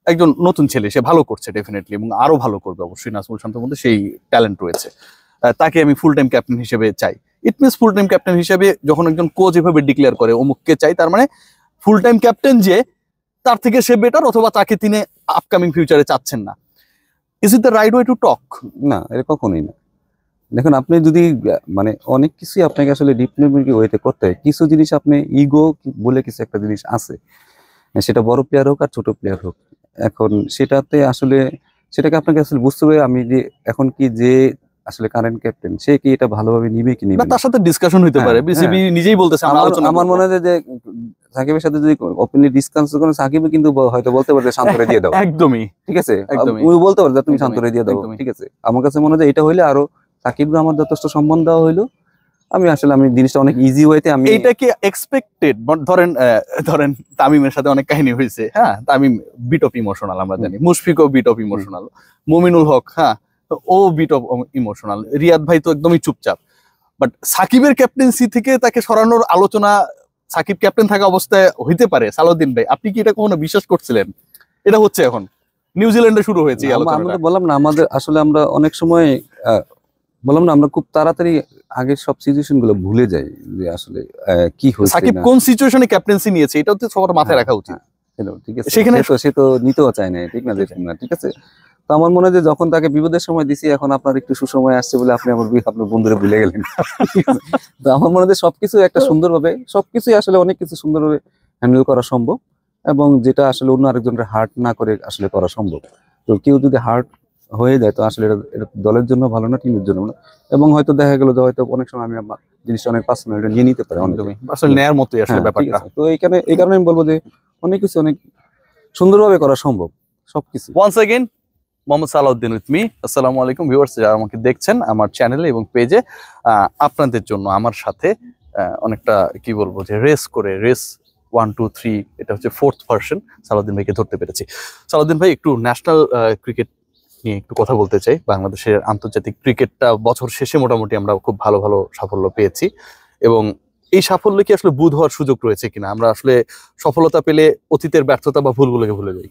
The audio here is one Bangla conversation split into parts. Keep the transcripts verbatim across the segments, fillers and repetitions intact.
একজন নতুন ছেলে, সে ভালো করছে ডেফিনেটলি এবং আরো ভালো করবে অবশ্যই। নাজমুল শান্তর মধ্যে সেই ট্যালেন্ট রয়েছে, তাকে আমি ফুল টাইম ক্যাপ্টেন হিসেবে চাই। It means full time captain হিসেবে যখন একজন কোচ এভাবে ডিক্লেয়ার করে অমুককে চাই, তার মানে ফুল টাইম ক্যাপ্টেন যে তার থেকে সে বেটার, অথবা তাকে তিনি আপকামিং ফিউচারে চাচ্ছেন না। Is it the right way to talk? না, এটা কখনোই না। দেখুন, আপনি যদি মানে অনেক কিছুই আপনাকে আসলে ডিপ্লোমেটিক ওয়েতে করতে হয়। কিছু জিনিস আপনি ইগো বলে কিছু একটা জিনিস আছে, সেটা বড় প্লেয়ার হোক আর ছোট প্লেয়ার হোক, এখন সেটাতে আসলে সেটাকে আপনাকে আসলে বুঝতে হবে। আমি যে এখন কি যে আসলে কারেন্ট ক্যাপ্টেন, সে কি এটা ভালোভাবে নিবে কি নিবে না, তার সাথে ডিসকাশন হতে পারে। বিসিবি নিজেই বলতেছে আমরা আলোচনা। আমার মনে হয় যে সাকিবের সাথে যদি ওপেনলি ডিসকাস করেন, সাকিব কিন্তু হয়তো বলতে পারে শান্তরে দিয়ে দাও। একদমই ঠিক আছে, উনি বলতে পারে তুমি শান্তরে দিয়ে দাও, ঠিক আছে। আমার কাছে মনে হয় এটা হইলে আরো সাকিব আমার যথেষ্ট সম্মান দেওয়া হইলো। আমি আসলে আমি জিনিসটা অনেক ইজি ওয়েতে আমি এইটা কি এক্সপেক্টেড? ধরেন ধরেন তামিমের সাথে অনেক কাহিনী হয়েছে, হ্যাঁ, তামিম বিট অফ ইমোশনাল, আমরা জানি। মুশফিকও bit of emotional, Mominul Haque হ্যাঁ ও বিট অফ ইমোশনাল, রিয়াদ ভাই তো একদমই চুপচাপ। বাট সাকিবের ক্যাপ্টেন্সি থেকে তাকে সরানোর আলোচনা সাকিব ক্যাপ্টেন থাকা অবস্থায় হইতে পারে। সালাউদ্দিন ভাই, আপনি কি এটা কখনো বিশ্বাস করছিলেন? এটা হচ্ছে এখন নিউজিল্যান্ডে শুরু হয়েছে এই আলোচনাটা। বললাম না, আমাদের আসলে আমরা অনেক সময় বললাম না, আমরা খুব তাড়াতাড়ি আগের সব সিচুয়েশন গুলো ভুলে যাই যে আসলে কি হয়েছে, সাকিব কোন সিচুয়েশনে ক্যাপ্টেন্সি নিয়েছে এটাও তো সবার মাথায় রাখা উচিত। ঠিক আছে, সেখানে তো সে তো নিতেও চায় না, ঠিক না, না, ঠিক আছে। তো আমার মনে হয় যে যখন তাকে বিপদের সময় দিছি, এখন আপনার একটু সুসময় আসছে বলে আপনি আমার আপনার বন্ধুরা ভুলে গেলেন। তো আমার মনে হয় সবকিছু একটা সুন্দরভাবে, সবকিছুই আসলে অনেক কিছু সুন্দরভাবে হ্যান্ডেল করা সম্ভব, এবং যেটা আসলে অন্য আরেকজনের হার্ট না করে আসলে করা সম্ভব। তো কেউ যদি হার্ট হয়ে যায় তো আসলে এটা দলের জন্য ভালো না, টিমের জন্য না। এবং হয়তো দেখা গেল যে হয়তো অনেক সময় আমি আমার জিনিসটা অনেক পার্সোনাল নিয়ে নিতে পারি, আসলে নেয়ার মতোই আসলে ব্যাপারটা। তো এইখানে এই কারণে আমি বলবো যে অনেক কিছু অনেক সুন্দরভাবে করা সম্ভব সবকিছু। Once again Mohammad Salauddin with me. আসসালামু আলাইকুম ভিউয়ার্স, যারা আমাকে দেখছেন আমার চ্যানেলে এবং পেজে, আপনাদের জন্য আমার সাথে অনেকটা কি বলবো যে রেস করে রেস ওয়ান টু থ্রি, এটা হচ্ছে ফোর্থ ভার্সন, সালাউদ্দিন ভাইকে ধরতে পেরেছি। সালাউদ্দিন ভাই, একটু ন্যাশনাল ক্রিকেট নিয়ে একটু কথা বলতে চাই। বাংলাদেশের আন্তর্জাতিক ক্রিকেটটা বছর শেষে মোটামুটি আমরা খুব ভালো ভালো সাফল্য পেয়েছি, এবং এই সাফল্য কি আসলে বুধ হওয়ার সুযোগ রয়েছে কিনা? আমরা আসলে সফলতা পেলে অতীতের ব্যর্থতা বা ভুলগুলোকে ভুলে যাই।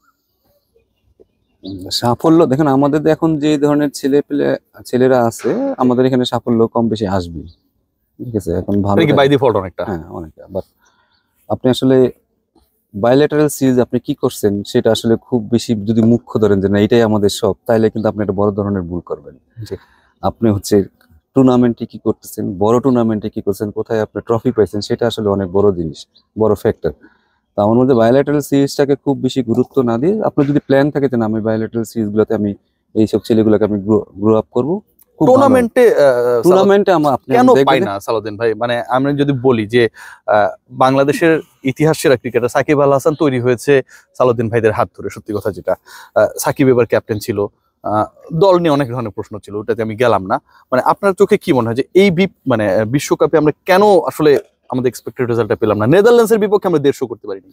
সাফল্য দেখেন, আমাদের এখন যে ধরনের ছেলে পেলে ছেলেরা আছে, আমাদের এখানে সাফল্য কম বেশি আসবে, ঠিক আছে। এখন ভালো বাই ডিফল্ট অনেকটা, হ্যাঁ অনেকটা। বাট আপনি আসলে বায়োলেটারাল সিরিজ আপনি কি করছেন সেটা আসলে খুব বেশি যদি মুখ্য ধরেন যে না এটাই আমাদের সব, তাইলে কিন্তু আপনি একটা বড় ধরনের ভুল করবেন। আপনি হচ্ছে টুর্নামেন্টে কি করতেছেন, বড় টুর্নামেন্টে কি করছেন, কোথায় আপনি ট্রফি পাইছেন, সেটা আসলে অনেক বড় জিনিস, বড় ফ্যাক্টর। তো আমার মধ্যে বায়োলেটারাল সিরিজটাকে খুব বেশি গুরুত্ব না দিয়ে, আপনার যদি প্ল্যান থাকে যে আমি বায়োলেটারাল সিরিজগুলোতে আমি এইসব ছেলেগুলোকে আমি গ্রো আপ করবো, টুর্নামেন্টে টুর্নামেন্টে কেন পাই না সালাউদ্দিন ভাই? মানে আমি যদি বলি যে বাংলাদেশের ইতিহাস সেরা ক্রিকেটার সাকিব আল হাসান তৈরি হয়েছে সালাউদ্দিন ভাইদের হাত ধরে। সত্যি কথা যেটা, সাকিব এবার ক্যাপ্টেন ছিল, দল নিয়ে অনেক ধরনের প্রশ্ন ছিল, ওটাতে আমি গেলাম না। মানে আপনার চোখে কি মনে হয় যে এই মানে বিশ্বকাপে আমরা কেন আসলে আমাদের এক্সপেক্টেড রেজাল্টটা পেলাম না? নেদারল্যান্ডসের বিপক্ষে আমরা দেড়শো করতে পারিনি।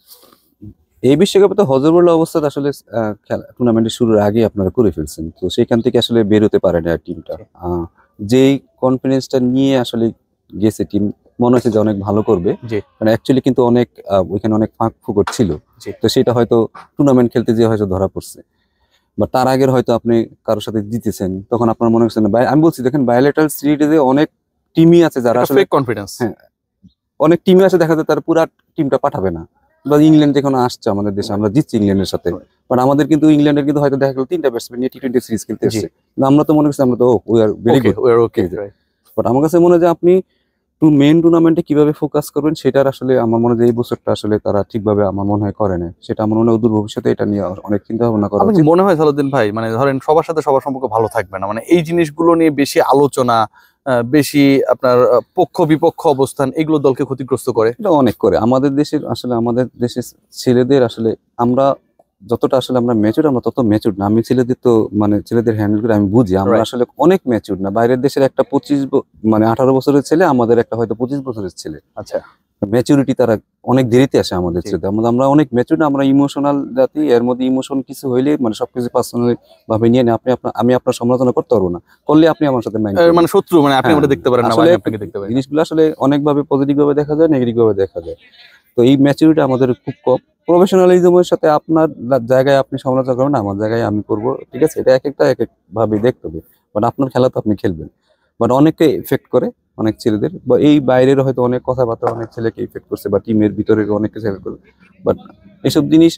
এই বিশ্বকাপে তো হজবরল অবস্থাতে আসলে টুর্নামেন্টের শুরুর আগে আপনারা করে ফেলছেন, তো সেখান থেকে আসলে বের হতে পারে না টিমটা। যেই কনফিডেন্সটা নিয়ে আসলে গেছে টিম, মনে হচ্ছে যে অনেক ভালো করবে, মানে অ্যাকচুয়ালি কিন্তু অনেক ওইখানে অনেক ফাঁক ফুকর ছিল, তো সেটা হয়তো টুর্নামেন্ট খেলতে যেয়ে হয়তো ধরা পড়ছে। বা তার আগের হয়তো আপনি কারোর সাথে জিতেছেন, তখন আপনার মনে হচ্ছে না। আমি বলছি দেখেন, বায়োলেটারাল সিরিজে অনেক টিমই আছে যারা আসলে কনফিডেন্স, হ্যাঁ অনেক টিমই আছে দেখা যায় তার পুরা টিমটা পাঠাবে না। বা ইংল্যান্ড যখন আসছে আমাদের দেশে, আমরা জিতছি ইংল্যান্ডের সাথে, বাট আমাদের কিন্তু ইংল্যান্ডের কিন্তু হয়তো দেখা গেল তিনটা ব্যাটসম্যান নিয়ে টি টোয়েন্টি সিরিজ খেলতে এসেছে, আমরা তো মনে করছি আমরা তো we are very good, we are okay. But আমার কাছে মনে হয় যে আপনি টু মেইন টুর্নামেন্টে কিভাবে ফোকাস করবেন সেটার আসলে আমার মনে হয় এই বছরটা আসলে তারা ঠিকভাবে আমার মনে হয় করে না। সেটা আমার মনে হয় দূর ভবিষ্যতে এটা নিয়ে অনেক চিন্তা ভাবনা করা উচিত। মনে হয় সালাউদ্দিন ভাই, মানে ধরেন সবার সাথে সবার সম্পর্ক ভালো থাকবে না, মানে এই জিনিসগুলো নিয়ে বেশি আলোচনা, বেশি আপনার পক্ষ বিপক্ষ অবস্থান, এগুলো দলকে ক্ষতিগ্রস্ত করে। এটা অনেক করে আমাদের দেশের, আসলে আমাদের দেশের ছেলেদের আসলে আমরা যতটা আসলে আমরা ম্যাচুর, আমরা তত ম্যাচুর না। আমি ছেলেদের তো মানে ছেলেদের হ্যান্ডেল করে আমি বুঝি, আমরা আসলে অনেক ম্যাচুর না। বাইরের দেশের একটা পঁচিশ মানে আঠারো বছরের ছেলে, আমাদের একটা হয়তো পঁচিশ বছরের ছেলে, আচ্ছা ম্যাচুরিটি তারা অনেক দেরিতে আসে আমাদের ছেলে। আমরা অনেক ম্যাচুর না, আমরা ইমোশনাল জাতি। এর মধ্যে ইমোশন কিছু হইলে মানে সবকিছু পার্সোনালি ভাবে নিয়ে আপনি আপনার আমি আপনার সমালোচনা করতে পারবো না, করলে আপনি আমার সাথে মানে শত্রু, মানে আপনি আমাকে দেখতে পারেন না, আমি আপনাকে দেখতে পারি। জিনিসগুলো আসলে অনেক ভাবে পজিটিভ ভাবে দেখা যায়, নেগেটিভ ভাবে দেখা যায়। তো এই ম্যাচুরিটি আমাদের খুব কম। প্রফেশনালিজমের সাথে আপনার জায়গায় আপনি সমালোচনা করবেন, আমার জায়গায় আমি করবো, ঠিক আছে, এটা এক একটা এক এক ভাবে দেখতে হবে। বাট আপনার খেলা তো আপনি খেলবেন। বাট অনেককে ইফেক্ট করে, অনেক ছেলেদের বা এই বাইরের হয়তো অনেক কথাবার্তা অনেক ছেলেকে ইফেক্ট করছে বা টিমের ভিতরে অনেককে ইফেক্ট করে। বাট এসব জিনিস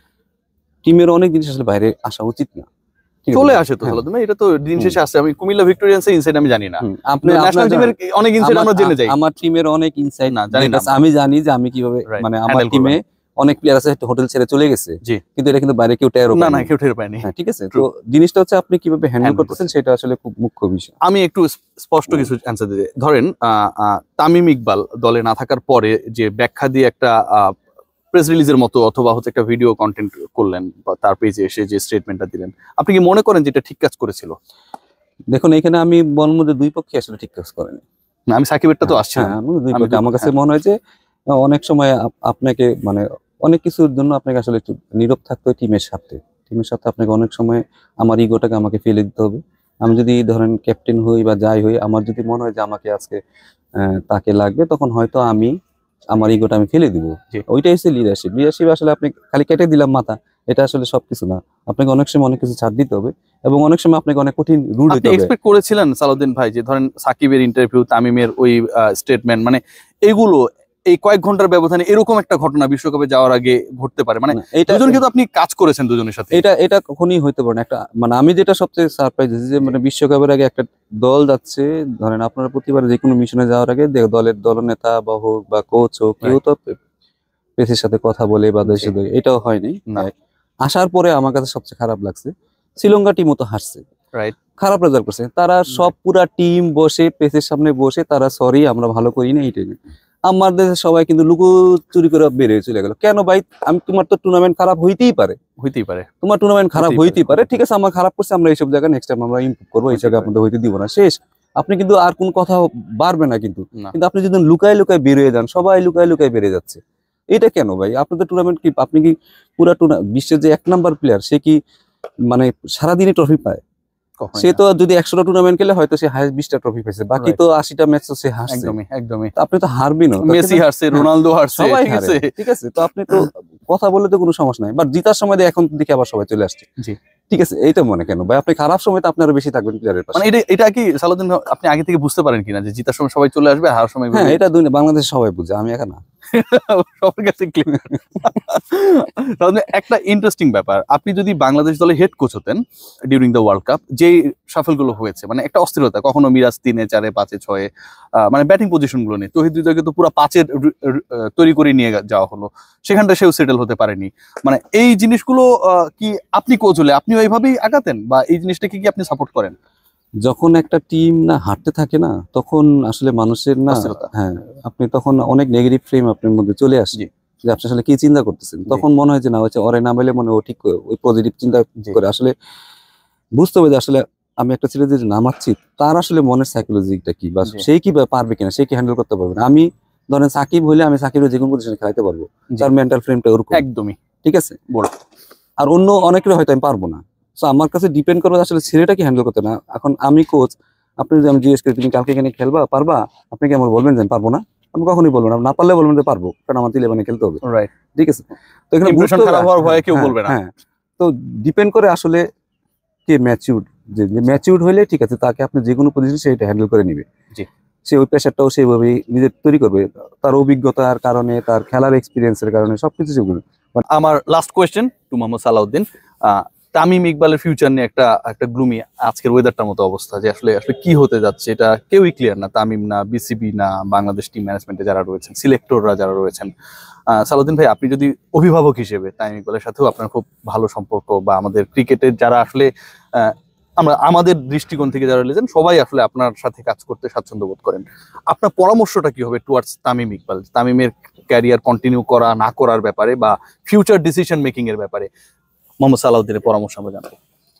টিমের অনেক জিনিস আসলে বাইরে আসা উচিত না। চলে আসে তো সালাউদ্দিন ভাই, এটা তো দিন শেষে আসে। আমি কুমিল্লা ভিক্টোরিয়ান্স এর ইনসাইড আমি জানি না, আপনি ন্যাশনাল টিমের অনেক ইনসাইড আমরা জেনে যাই। আমার টিমের অনেক ইনসাইড না জানি না, আমি জানি যে আমি কিভাবে মানে আমার টিমে অনেক প্লেয়ার আছে হোটেল ছেড়ে চলে গেছে, কিন্তু এটা কিন্তু বাইরে কেউ টের পায় না। না কেউ টের পায়নি। ঠিক আছে, তো জিনিসটা হচ্ছে আপনি কিভাবে হ্যান্ডেল করতেছেন সেটা আসলে খুব মুখ্য বিষয়। আমি একটু স্পষ্ট কিছু অ্যানসার দিতে, ধরেন তামিম ইকবাল দলে না থাকার পরে যে ব্যাখ্যা দিয়ে একটা প্রেস রিলিজের মতো অথবা হচ্ছে একটা ভিডিও কন্টেন্ট করলেন বা তার পেজে এসে যে স্টেটমেন্টটা দিলেন, আপনি কি মনে করেন যে এটা ঠিক কাজ করেছিল? দেখুন, এখানে আমি বলবো যে দুই পক্ষে আসলে ঠিক কাজ করেনি। না, আমি সাকিবেরটা তো আসছে, আমার কাছে মনে হয় যে অনেক সময় আপনাকে মানে অনেক কিছুর জন্য আপনাকে আসলে একটু নীরব থাকতে হয় টিমের সাথে। টিমের সাথে আপনাকে অনেক সময় আমার ইগোটাকে আমাকে ফেলে দিতে হবে। আমি যদি ধরেন ক্যাপ্টেন হই বা যাই হই, আমার যদি মনে হয় যে আমাকে আজকে তাকে লাগবে, তখন হয়তো আমি আমার ইগোটা আমি ফেলে দিব। ওইটাই হচ্ছে লিডারশিপ। লিডারশিপ আসলে আপনি খালি কেটে দিলাম মাথা, এটা আসলে সবকিছু না। আপনাকে অনেক সময় অনেক কিছু ছাড় দিতে হবে এবং অনেক সময় আপনাকে অনেক কঠিন রুল দিতে হবে। এক্সপেক্ট করেছিলেন সালাউদ্দিন ভাই যে ধরেন সাকিবের ইন্টারভিউ, তামিমের ওই স্টেটমেন্ট, মানে এগুলো এই কয়েক ঘন্টার ব্যবধানে এরকম একটা ঘটনা বিশ্বকাপে যাওয়ার আগে ঘটতে পারে? মানে দুজন কিন্তু আপনি কাজ করেছেন দুজনের সাথে, এটা এটা কখনোই হইতে পারে না। একটা মানে আমি যেটা সবচেয়ে সারপ্রাইজ হয়েছি যে মানে বিশ্বকাপের আগে একটা দল যাচ্ছে, ধরেন আপনারা প্রতিবার যে কোনো মিশনে যাওয়ার আগে দলের দলনেতা বা হোক বা কোচ হোক কেউ তো প্রেসের সাথে কথা বলে বা দেশের, এটাও হয়নি। আসার পরে আমার কাছে সবচেয়ে খারাপ লাগছে শ্রীলঙ্কা টিমও তো হারছে, খারাপ রেজাল্ট করছে, তারা সব পুরা টিম বসে প্রেসের সামনে বসে তারা সরি আমরা ভালো করি না এইটাই। আমার দেশে সবাই কিন্তু লুকো চুরি করে বেরিয়ে চলে গেল। কেন ভাই? আমি তোমার তো টুর্নামেন্ট খারাপ হইতেই পারে, হইতেই পারে তোমার টুর্নামেন্ট খারাপ হইতেই পারে, ঠিক আছে, আমার খারাপ করছে, আমরা এইসব জায়গায় নেক্সট টাইম আমরা ইমপ্রুভ করবো, এই জায়গায় আপনাদের হইতে দিব না, শেষ। আপনি কিন্তু আর কোন কথা বাড়বে না, কিন্তু কিন্তু আপনি যদি লুকায় লুকায় বেরিয়ে যান, সবাই লুকায় লুকায় বেরিয়ে যাচ্ছে, এটা কেন ভাই? আপনাদের টুর্নামেন্ট কি আপনি কি পুরা টুর্নামেন্ট বিশ্বের যে এক নাম্বার প্লেয়ার সে কি মানে সারাদিনে ট্রফি পায়? সে তো যদি একশোটা টুর্নামেন্ট খেলে হয়তো সে হাইয়েস্ট বিশটা ট্রফি পেয়েছে, বাকি তো আশিটা ম্যাচ তো সে হারছে। একদমই একদমই আপনি তো হারবেন না, মেসি হারছে, রোনালদো হারছে, সবাই হারে, ঠিক আছে, তো আপনি তো কথা বললে তো কোনো সমস্যা নাই। বাট জিতার সময় এখন দেখে আবার সবাই চলে আসছে, ঠিক আছে, এইটা মনে কেন ভাই? আপনি খারাপ সময় তো আপনারা বেশি থাকবেন প্লেয়ারের পাশে। মানে এটা এটা কি সালাউদ্দিন আপনি আগে থেকে বুঝতে পারেন কিনা যে জিতার সময় সবাই চলে আসবে, হারার সময়? হ্যাঁ, এটা দুনিয়া বাংলাদেশ সবাই বুঝে, আমি একা না, সবার কাছে ক্লিয়ার। একটা ইন্টারেস্টিং ব্যাপার, আপনি যদি বাংলাদেশ দলে হেড কোচ হতেন ডিউরিং দ্য ওয়ার্ল্ড কাপ, যে সাফল গুলো হয়েছে, মানে একটা অস্থিরতা, কখনো মিরাজ তিনে চারে পাঁচে ছয়ে, মানে ব্যাটিং পজিশন গুলো নেই, তৌহিদ হৃদয়কে তো পুরো পাঁচের তৈরি করে নিয়ে যাওয়া হলো, সেখানটা সেও সেটেল হতে পারেনি। মানে এই জিনিসগুলো কি আপনি কোচ হলে আপনি ওইভাবেই আগাতেন, বা এই জিনিসটাকে কি আপনি সাপোর্ট করেন? যখন একটা টিম না হাঁটতে থাকে না, তখন আসলে মানুষের না, হ্যাঁ, আপনি তখন অনেক নেগেটিভ ফ্রেম আপনার মধ্যে চলে আসে যে আপনি আসলে কি চিন্তা করতেছেন, তখন মনে হয় যে না হচ্ছে ওরে নামাইলে মনে ও ঠিক ওই পজিটিভ চিন্তা করে আসলে বুঝতে হবে যে আসলে আমি একটা ছেলে যে নামাচ্ছি তার আসলে মনের সাইকোলজিটা কি, বা সে কি পারবে কিনা, সে কি হ্যান্ডেল করতে পারবে না। আমি ধরেন সাকিব হইলে আমি সাকিবের যে কোনো পজিশনে খেলাইতে পারবো, তার মেন্টাল ফ্রেমটা ওরকম একদমই, ঠিক আছে, বড়। আর অন্য অনেকের হয়তো আমি পারবো না, তো আমার কাছে ডিপেন্ড করবে আসলে ছেলেটা কি হ্যান্ডেল করতে না। এখন আমি কোচ, আপনি যদি আমি জিজ্ঞেস করি তুমি কালকে এখানে খেলবা পারবা, আপনি কি আমার বলবেন যে পারবো না? আমি কখনোই বলবো না, না পারলে বলবেন যে পারবো, কারণ আমার ইলেভেনে খেলতে হবে, রাইট, ঠিক আছে। তো এখানে কেউ বলবে না, হ্যাঁ, তো ডিপেন্ড করে আসলে কে ম্যাচিউর, যে ম্যাচিউর হইলে ঠিক আছে, তাকে আপনি যে কোনো পজিশন সেটা হ্যান্ডেল করে নিবে, সে ওই প্রেশারটাও সেইভাবে নিজের তৈরি করবে, তার অভিজ্ঞতার কারণে, তার খেলার এক্সপিরিয়েন্সের কারণে সবকিছু সেগুলো। আমার last question to Mohammad Salauddin, Tamim ইকবালের ফিউচার নিয়ে একটা একটা গ্লুমি আজকের ওয়েদারটার মতো অবস্থা, যে আসলে আসলে কি হতে যাচ্ছে এটা কেউই ক্লিয়ার না, তামিম না, বিসিবি না, বাংলাদেশ টিম ম্যানেজমেন্টে যারা রয়েছেন, সিলেক্টররা যারা রয়েছেন। সালাউদ্দিন ভাই, আপনি যদি অভিভাবক হিসেবে তামিম ইকবালের সাথেও আপনার খুব ভালো সম্পর্ক, বা আমাদের ক্রিকেটের যারা আসলে আমরা আমাদের দৃষ্টিকোণ থেকে যারা রয়েছেন সবাই আসলে আপনার সাথে কাজ করতে স্বাচ্ছন্দ্য বোধ করেন, আপনার পরামর্শটা কি হবে টুয়ার্ডস তামিম ইকবাল, তামিমের ক্যারিয়ার কন্টিনিউ করা না করার ব্যাপারে, বা ফিউচার ডিসিশন মেকিং এর ব্যাপারে মোহাম্মদ সালাউদ্দিনের পরামর্শ আমরা জানবো।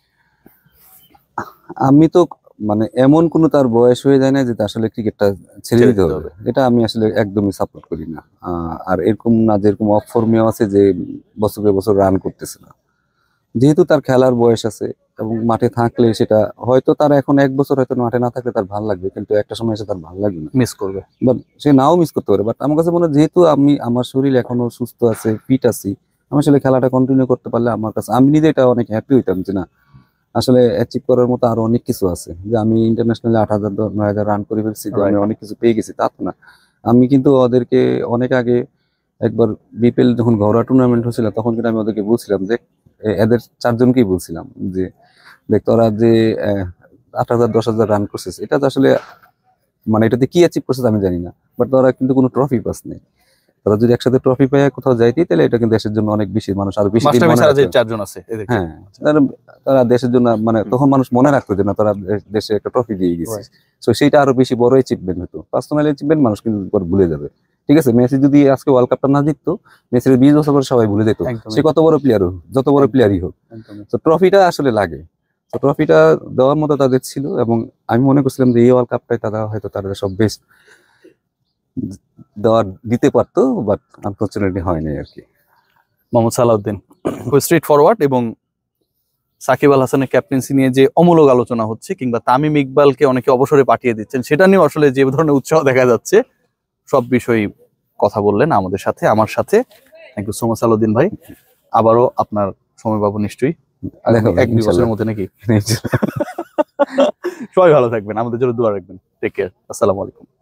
আমি তো মানে এমন কোনো তার বয়স হয়ে যায় না যে আসলে ক্রিকেটটা ছেড়ে দিতে হবে, এটা আমি আসলে একদমই সাপোর্ট করি না। আর এরকম না যেরকম অফ ফর্মে আছে যে বছরে বছর রান করতেছে না, যেহেতু তার খেলার বয়স আছে এবং মাঠে থাকলে সেটা হয়তো তার এখন এক বছর হয়তো মাঠে না থাকলে তার ভালো লাগবে, কিন্তু একটা সময় এসে তার ভালো লাগবে না, মিস করবে। বাট সে নাও মিস করতে পারে। বাট আমার কাছে মনে হয় যেহেতু আমি আমার শরীর এখনো সুস্থ আছে, ফিট আছি, আমি আসলে খেলাটা কন্টিনিউ করতে পারলে আমার কাছে আমি নিজে এটা অনেক হ্যাপি হইতাম যে না আসলে অ্যাচিভ করার মতো আরো অনেক কিছু আছে। যে আমি ইন্টারন্যাশনালি আট হাজার নয় হাজার রান করে ফেলছি, যে আমি Right. অনেক কিছু পেয়ে গেছি তা তো না। আমি কিন্তু ওদেরকে অনেক আগে একবার বিপিএল যখন ঘরোয়া টুর্নামেন্ট হচ্ছিল তখন কিন্তু আমি ওদেরকে বলছিলাম যে এ- এদের চারজনকেই বলছিলাম যে দেখ তোরা যে আহ, আট হাজার দশ হাজার রান করছিস এটা তো আসলে মানে এটাতে কি অ্যাচিভ করছিস আমি জানি না, বাট তোরা কিন্তু কোনো ট্রফি পাস নেই। তোরা যদি একসাথে ট্রফি পেয়ে কোথাও যাইতি তাহলে এটা কিন্তু দেশের জন্য অনেক বেশি মানুষ আরো বেশি দিন মাস্টার মনে ছাড়া যে রাখতো। চারজন আছে এদেরকে। হ্যাঁ, তারা তারা দেশের জন্য মানে হুম। তখন মানুষ মনে রাখতো যে না তারা দে- দেশে একটা ট্রফি দিয়ে গেছিস। তো সেইটা আরো বেশি বড় অ্যাচিভমেন্ট হতো। পার্সোনাল অ্যাচিভমেন্ট মানুষ কিন্তু পরে ভুলে যাবে। ঠিক আছে, মেসি যদি আজকে ওয়ার্ল্ড কাপটা না জিততো, মেসির বিশ বছর পরে সবাই ভুলে যেত একদম, সে কত বড় প্লেয়ার হোক, যত বড় একদম। প্লেয়ারই হোক। একদম। তো ট্রফিটা আসলে লাগে, তো ট্রফিটা দেওয়ার মতো তাদের ছিল এবং আমি মনে করছিলাম যে এই ওয়ার্ল্ড কাপটাই তারা হয়তো তাদের সব বেস্ট দেওয়ার দিতে পারতো, বাট আনফরচুনেটলি হয়নি আর কি। মোহাম্মদ সালাউদ্দিন খুব স্ট্রেট ফরওয়ার্ড, এবং সাকিব আল হাসানের ক্যাপ্টেন্সি নিয়ে যে অমূলক আলোচনা হচ্ছে কিংবা তামিম ইকবালকে অনেকে অবসরে পাঠিয়ে দিচ্ছেন সেটা নিয়েও আসলে যে ধরনের উৎসাহ দেখা যাচ্ছে, সব বিষয়ে কথা বললেন আমাদের সাথে, আমার সাথে। Thank you so much Salauddin ভাই। আবারও আপনার সময় পাবো নিশ্চয়ই দেখা আগামী হবে এক দুই বছরের ইনশাল্লাহ। মধ্যে, নাকি? সবাই ভালো থাকবেন, আমাদের জন্য দোয়া রাখবেন। টেক কেয়ার, আসসালামু আলাইকুম।